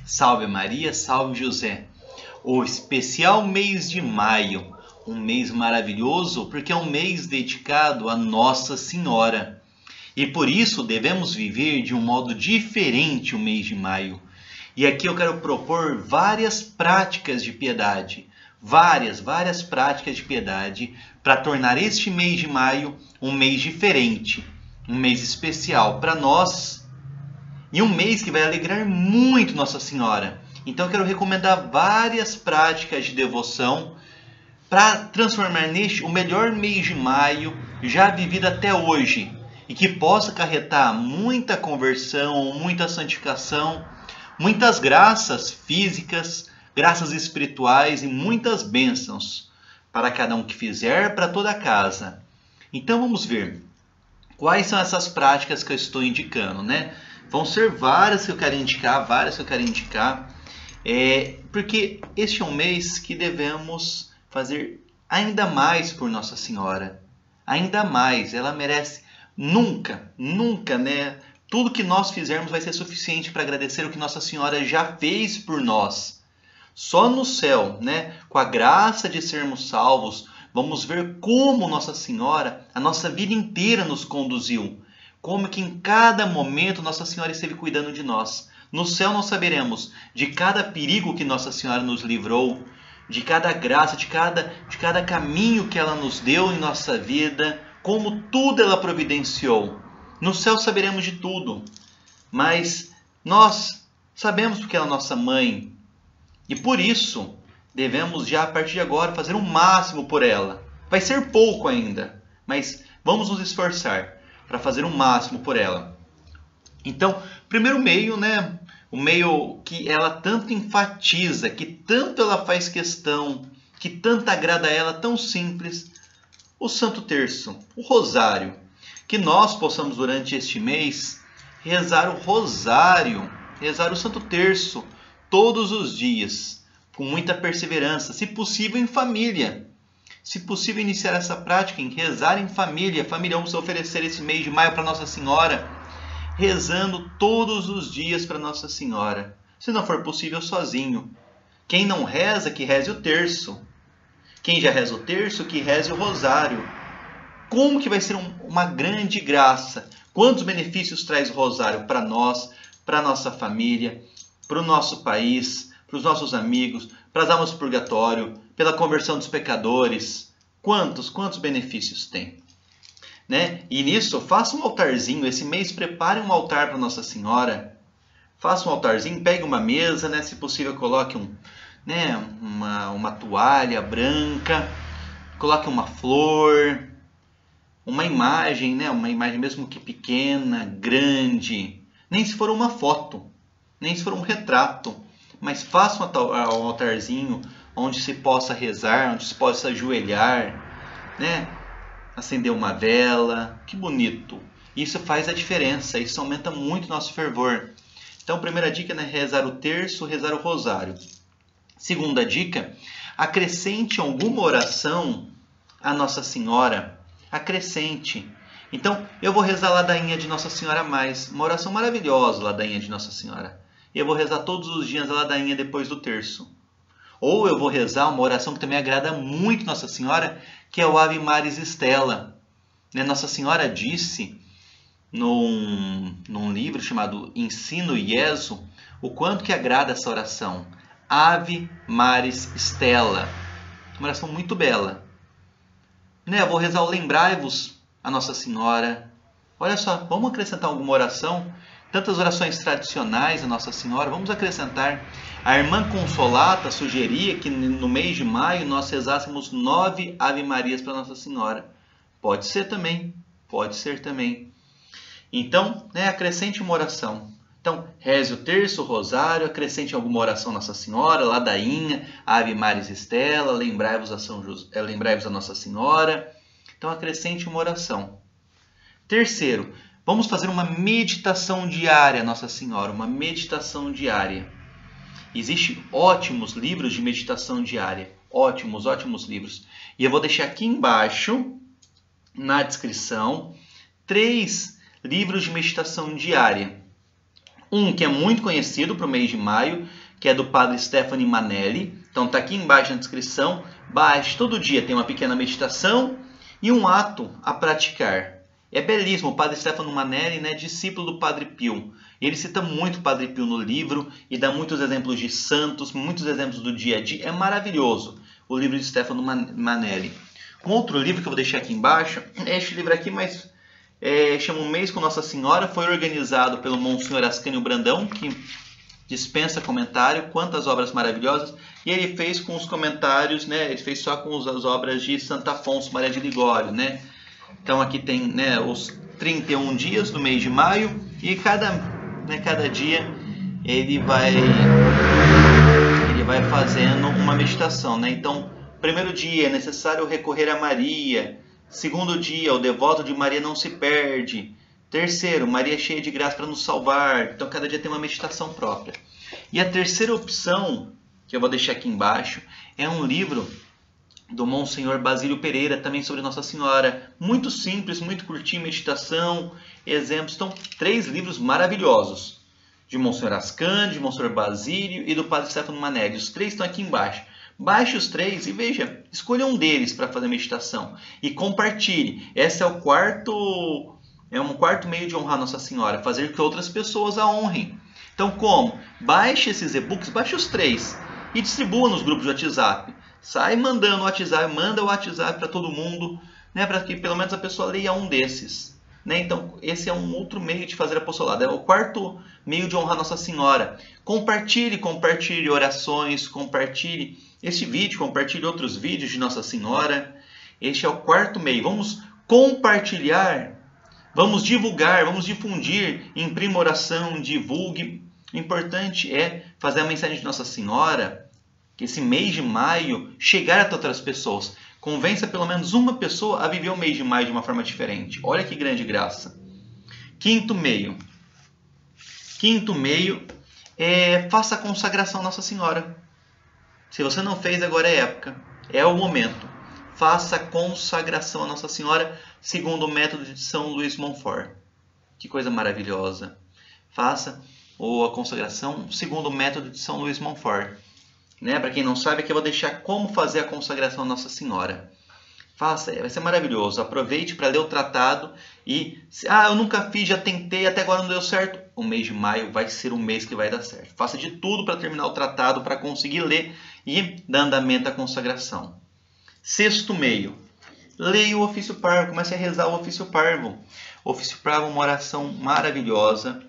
Salve Maria, salve José. O especial mês de maio, um mês maravilhoso porque é um mês dedicado a Nossa Senhora. E por isso devemos viver de um modo diferente o mês de maio. E aqui eu quero propor várias práticas de piedade, várias práticas de piedade para tornar este mês de maio um mês diferente, um mês especial para nós e um mês que vai alegrar muito Nossa Senhora. Então eu quero recomendar várias práticas de devoção para transformar neste o melhor mês de maio já vivido até hoje e que possa acarretar muita conversão, muita santificação, muitas graças físicas, graças espirituais e muitas bênçãos para cada um que fizer, para toda a casa. Então vamos ver quais são essas práticas que eu estou indicando, né? Vão ser várias que eu quero indicar, porque este é um mês que devemos fazer ainda mais por Nossa Senhora. Ainda mais, ela merece. Nunca, né? Tudo que nós fizermos vai ser suficiente para agradecer o que Nossa Senhora já fez por nós. Só no céu, né? Com a graça de sermos salvos, vamos ver como Nossa Senhora, a nossa vida inteira nos conduziu. Como que em cada momento Nossa Senhora esteve cuidando de nós. No céu nós saberemos de cada perigo que Nossa Senhora nos livrou, de cada graça, de cada caminho que ela nos deu em nossa vida, como tudo ela providenciou. No céu saberemos de tudo, mas nós sabemos porque ela é nossa mãe. E por isso devemos já a partir de agora fazer o máximo por ela. Vai ser pouco ainda, mas vamos nos esforçar para fazer o máximo por ela. Então, primeiro meio, né? O meio que ela tanto enfatiza, que tanto ela faz questão, que tanto agrada a ela, tão simples, o Santo Terço, o Rosário. Que nós possamos durante este mês rezar o Rosário, rezar o Santo Terço todos os dias, com muita perseverança, se possível em família. Se possível iniciar essa prática em rezar em família. Família, vamos oferecer esse mês de maio para Nossa Senhora, rezando todos os dias para Nossa Senhora. Se não for possível, sozinho. Quem não reza, que reze o terço. Quem já reza o terço, que reze o rosário. Como que vai ser uma grande graça? Quantos benefícios traz o rosário para nós, para a nossa família, para o nosso país, para os nossos amigos, para as almas do purgatório, pela conversão dos pecadores. Quantos benefícios tem? Né? E nisso, faça um altarzinho. Esse mês, prepare um altar para Nossa Senhora. Faça um altarzinho, pegue uma mesa, né? Se possível, coloque uma toalha branca, coloque uma flor, uma imagem, né? Uma imagem mesmo que pequena, grande. Nem se for uma foto, nem se for um retrato. Mas faça um altarzinho onde se possa rezar, onde se possa ajoelhar, né? Acender uma vela, que bonito. Isso faz a diferença, isso aumenta muito o nosso fervor. Então, primeira dica, né? Rezar o terço, rezar o rosário. Segunda dica, acrescente alguma oração a Nossa Senhora. Acrescente. Então, eu vou rezar a ladainha de Nossa Senhora mais. Uma oração maravilhosa, ladainha de Nossa Senhora. E eu vou rezar todos os dias a ladainha depois do terço. Ou eu vou rezar uma oração que também agrada muito Nossa Senhora, que é o Ave Maris Stella. Nossa Senhora disse num livro chamado Ensino Iesu, o quanto que agrada essa oração. Ave Maris Stella. Uma oração muito bela. Eu vou rezar o Lembrai-vos a Nossa Senhora. Olha só, vamos acrescentar alguma oração? Tantas orações tradicionais a Nossa Senhora, vamos acrescentar. A irmã Consolata sugeria que no mês de maio nós rezássemos 9 Ave Marias para Nossa Senhora. Pode ser também. Então, acrescente uma oração. Então, reze o terço, o rosário, acrescente alguma oração a Nossa Senhora, ladainha, Ave Maris Stella, lembrai-vos a Nossa Senhora. Então, acrescente uma oração. Terceiro, vamos fazer uma meditação diária, Nossa Senhora, uma meditação diária. Existem ótimos livros de meditação diária, ótimos livros. E eu vou deixar aqui embaixo, na descrição, 3 livros de meditação diária. Um que é muito conhecido para o mês de maio, que é do Padre Stefano Manelli. Então está aqui embaixo na descrição. Baixe, todo dia tem uma pequena meditação e um ato a praticar. É belíssimo, o Padre Stefano Manelli, né, discípulo do Padre Pio. Ele cita muito o Padre Pio no livro e dá muitos exemplos de santos, muitos exemplos do dia a dia. É maravilhoso o livro de Stefano Manelli. Um outro livro que eu vou deixar aqui embaixo é este livro aqui, mas chama Um Mês com Nossa Senhora. Foi organizado pelo Monsenhor Ascânio Brandão, que dispensa comentário. Quantas obras maravilhosas! E ele fez com os comentários, né? Ele fez só com as obras de Santo Afonso Maria de Ligório, né? Então aqui tem, né, os 31 dias do mês de maio e cada dia ele vai fazendo uma meditação, né? Então, primeiro dia é necessário recorrer a Maria. Segundo dia, o devoto de Maria não se perde. Terceiro, Maria é cheia de graça para nos salvar. Então, cada dia tem uma meditação própria. E a terceira opção, que eu vou deixar aqui embaixo, é um livro do Monsenhor Basílio Pereira, também sobre Nossa Senhora. Muito simples, muito curtinho, meditação, exemplos. Então, 3 livros maravilhosos. De Monsenhor Ascânio, de Monsenhor Basílio e do Padre Stefano Manelli. Os 3 estão aqui embaixo. Baixe os 3 e veja, escolha um deles para fazer a meditação. E compartilhe. Esse é um quarto meio de honrar Nossa Senhora, fazer que outras pessoas a honrem. Então, como? Baixe esses e-books, baixe os 3 e distribua nos grupos de WhatsApp. Sai mandando o WhatsApp, manda o WhatsApp para todo mundo, né, para que pelo menos a pessoa leia um desses. Né? Então, esse é um outro meio de fazer apostolado. É o quarto meio de honrar Nossa Senhora. Compartilhe orações, compartilhe este vídeo, compartilhe outros vídeos de Nossa Senhora. Este é o quarto meio. Vamos compartilhar, vamos divulgar, vamos difundir, imprima oração, divulgue. O importante é fazer a mensagem de Nossa Senhora, que esse mês de maio chegar até outras pessoas. Convença pelo menos uma pessoa a viver o mês de maio de uma forma diferente. Olha que grande graça. Quinto meio é faça a consagração a Nossa Senhora. Se você não fez, agora é época. É o momento. Faça a consagração a Nossa Senhora segundo o método de São Luís Montfort. Que coisa maravilhosa. Faça a consagração segundo o método de São Luís Montfort. Né? Para quem não sabe, aqui eu vou deixar como fazer a consagração a Nossa Senhora. Faça, vai ser maravilhoso. Aproveite para ler o tratado e... eu nunca fiz, já tentei, até agora não deu certo. O mês de maio vai ser o mês que vai dar certo. Faça de tudo para terminar o tratado, para conseguir ler e dar andamento à consagração. Sexto meio. Leia o ofício parvo, comece a rezar o ofício parvo. O ofício parvo é uma oração maravilhosa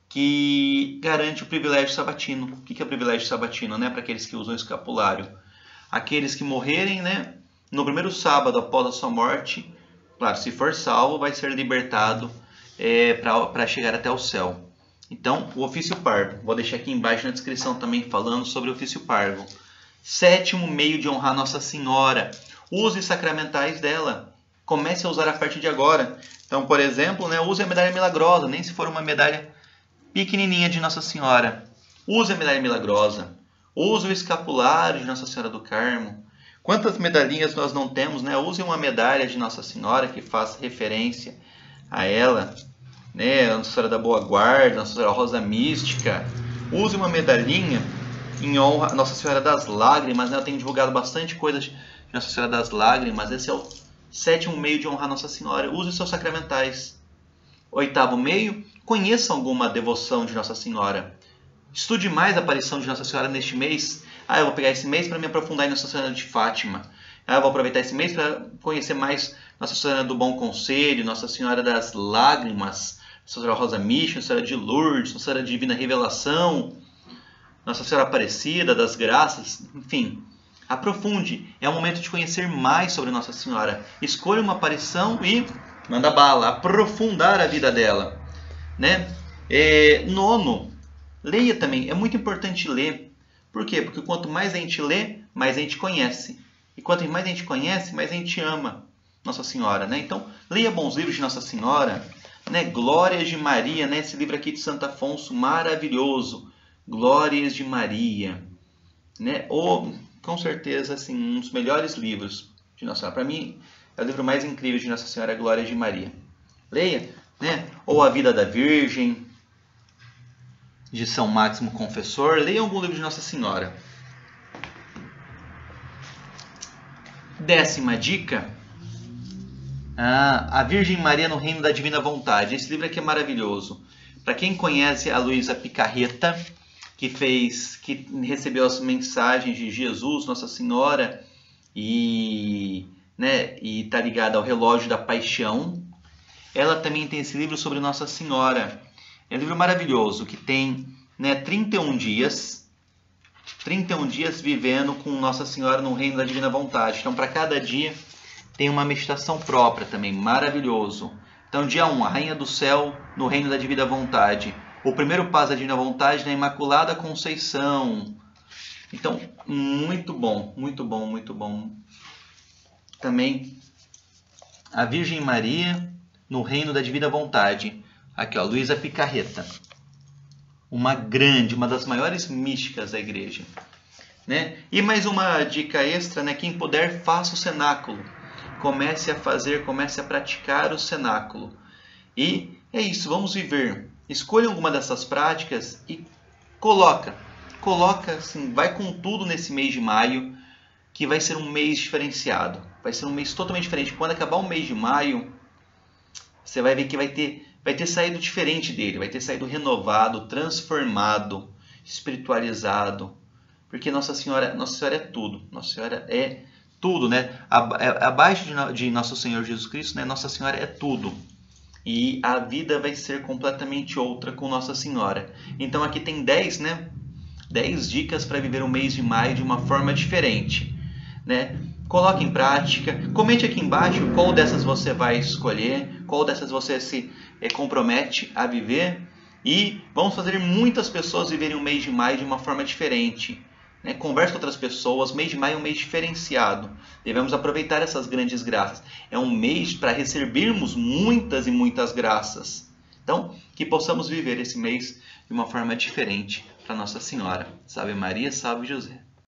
que garante o privilégio sabatino. O que é o privilégio sabatino? Né? Para aqueles que usam escapulário. Aqueles que morrerem, né, no primeiro sábado após a sua morte, claro, se for salvo, vai ser libertado para chegar até o céu. Então, o ofício parvo. Vou deixar aqui embaixo na descrição também falando sobre o ofício parvo. Sétimo meio de honrar Nossa Senhora. Use os sacramentais dela. Comece a usar a partir de agora. Então, por exemplo, né, use a medalha milagrosa, nem se for uma medalha pequenininha de Nossa Senhora. Use a medalha milagrosa. Use o escapulário de Nossa Senhora do Carmo. Quantas medalhinhas nós não temos, né? Use uma medalha de Nossa Senhora que faça referência a ela, né? Nossa Senhora da Boa Guarda, Nossa Senhora Rosa Mística. Use uma medalhinha em honra a Nossa Senhora das Lágrimas, né? Eu tenho divulgado bastante coisa de Nossa Senhora das Lágrimas. Esse é o sétimo meio de honrar Nossa Senhora. Use os seus sacramentais. Oitavo meio, conheça alguma devoção de Nossa Senhora. Estude mais a aparição de Nossa Senhora neste mês. Eu vou pegar esse mês para me aprofundar em Nossa Senhora de Fátima. Eu vou aproveitar esse mês para conhecer mais Nossa Senhora do Bom Conselho, Nossa Senhora das Lágrimas, Nossa Senhora Rosa Mística, Nossa Senhora de Lourdes, Nossa Senhora Divina Revelação, Nossa Senhora Aparecida, das Graças, enfim. Aprofunde. É o momento de conhecer mais sobre Nossa Senhora. Escolha uma aparição e manda bala. Aprofundar a vida dela. Né? Nono, leia também. É muito importante ler. Por quê? Porque quanto mais a gente lê, mais a gente conhece. E quanto mais a gente conhece, mais a gente ama Nossa Senhora. Né? Então, leia bons livros de Nossa Senhora. Né? Glórias de Maria. Né? Esse livro aqui de Santo Afonso, maravilhoso. Glórias de Maria. Né? Com certeza, assim, um dos melhores livros de Nossa Senhora. Para mim, é o livro mais incrível de Nossa Senhora, Glórias de Maria. Leia. Né? Ou A Vida da Virgem. de São Máximo Confessor. Leiam algum livro de Nossa Senhora. 10ª dica, a Virgem Maria no Reino da Divina Vontade. Esse livro aqui é maravilhoso. Para quem conhece a Luísa Picarreta, que recebeu as mensagens de Jesus, Nossa Senhora, e está ligada ao relógio da paixão, ela também tem esse livro sobre Nossa Senhora. É um livro maravilhoso, que tem 31 dias vivendo com Nossa Senhora no Reino da Divina Vontade. Então, para cada dia tem uma meditação própria também, maravilhoso. Então, dia 1, a Rainha do Céu no Reino da Divina Vontade. O primeiro passo da Divina Vontade na Imaculada Conceição. Então, muito bom, muito bom, muito bom. Também a Virgem Maria no Reino da Divina Vontade. Aqui, ó, Luísa Picarreta. Uma das maiores místicas da igreja. E mais uma dica extra, quem puder, faça o cenáculo. Comece a praticar o cenáculo. E é isso, vamos viver. Escolha alguma dessas práticas e coloca assim, vai com tudo nesse mês de maio, que vai ser um mês diferenciado. Vai ser um mês totalmente diferente. Quando acabar o mês de maio, você vai ver que vai ter saído diferente dele, vai ter saído renovado, transformado, espiritualizado. Porque Nossa Senhora é tudo. Nossa Senhora é tudo, abaixo de Nosso Senhor Jesus Cristo, Nossa Senhora é tudo. E a vida vai ser completamente outra com Nossa Senhora. Então aqui tem 10 dicas para viver o mês de maio de uma forma diferente. Coloque em prática. Comente aqui embaixo qual dessas você vai escolher, qual dessas você se compromete a viver. E vamos fazer muitas pessoas viverem o mês de maio de uma forma diferente. Converse com outras pessoas. Mês de maio é um mês diferenciado. Devemos aproveitar essas grandes graças. É um mês para recebermos muitas e muitas graças. Então, que possamos viver esse mês de uma forma diferente para Nossa Senhora. Salve Maria, salve José.